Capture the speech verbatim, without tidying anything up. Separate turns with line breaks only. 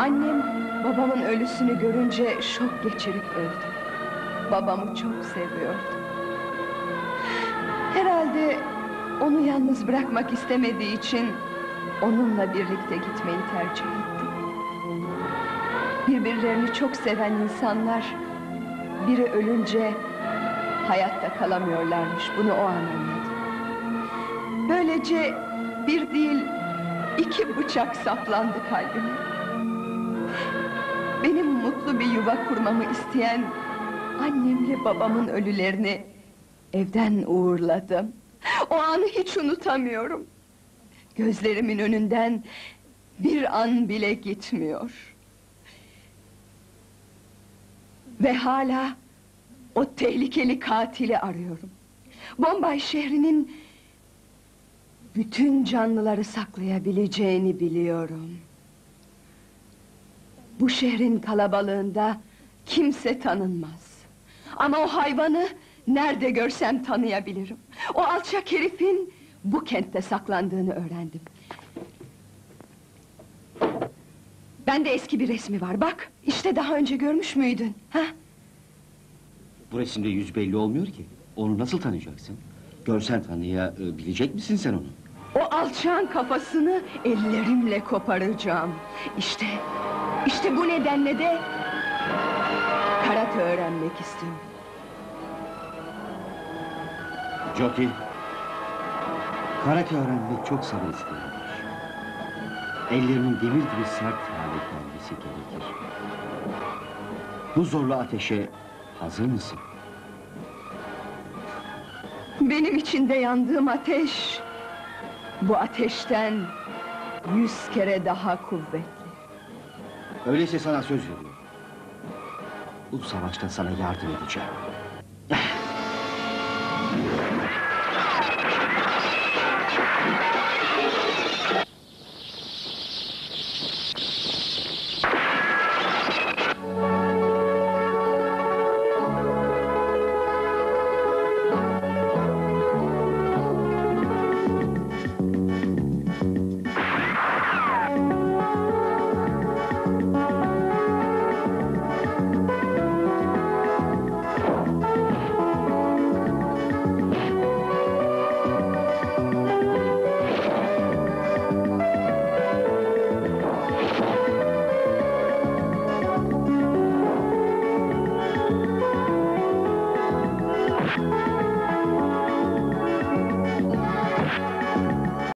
Annem babamın ölüsünü görünce şok geçirip öldü. Babamı çok seviyordu. Herhalde onu yalnız bırakmak istemediği için onunla birlikte gitmeyi tercih etti. Birbirlerini çok seven insanlar biri ölünce hayatta kalamıyorlarmış, bunu o an anladı. Böylece bir değil iki bıçak saplandı kalbime. Benim mutlu bir yuva kurmamı isteyen annemle babamın ölülerini evden uğurladım. O anı hiç unutamıyorum. Gözlerimin önünden bir an bile gitmiyor. Ve hala o tehlikeli katili arıyorum. Bombay şehrinin bütün canlıları saklayabileceğini biliyorum. Bu şehrin kalabalığında kimse tanınmaz. Ama o hayvanı nerede görsem tanıyabilirim. O alçak herifin bu kentte saklandığını öğrendim. Bende eski bir resmi var, bak! İşte daha önce görmüş müydün? Ha?
Bu resimde yüz belli olmuyor ki. Onu nasıl tanıyacaksın? Görsen tanıyabilecek misin sen onu?
O alçağın kafasını ellerimle koparacağım. İşte, işte bu nedenle de karate öğrenmek istiyorum.
Jockey, karate öğrenmek çok sabır isteyendir. Ellerinin demir gibi sert hale gelmesi gerekir. Bu zorlu ateşe hazır mısın?
Benim içinde yandığım ateş, bu ateşten yüz kere daha kuvvetli.
Öyleyse sana söz veriyorum. Bu savaşta sana yardım edeceğim.